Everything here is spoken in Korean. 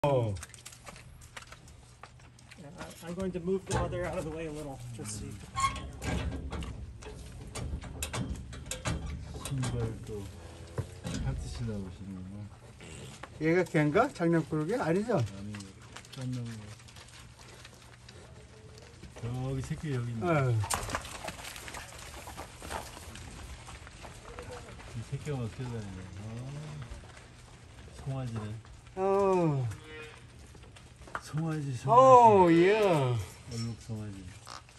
Oh. I'm going to move the mother out of the way a little, just so you 신발도 하트시 나오시는구나. 얘가 걔인가? 장난꾸러기? 아니죠? 아니, 짠난 거. 저기 새끼 여기 있네. 이 새끼가 막 뛰어다니네. 송아지네. 송아지, 송아지. Oh, yeah. 얼룩 송아지.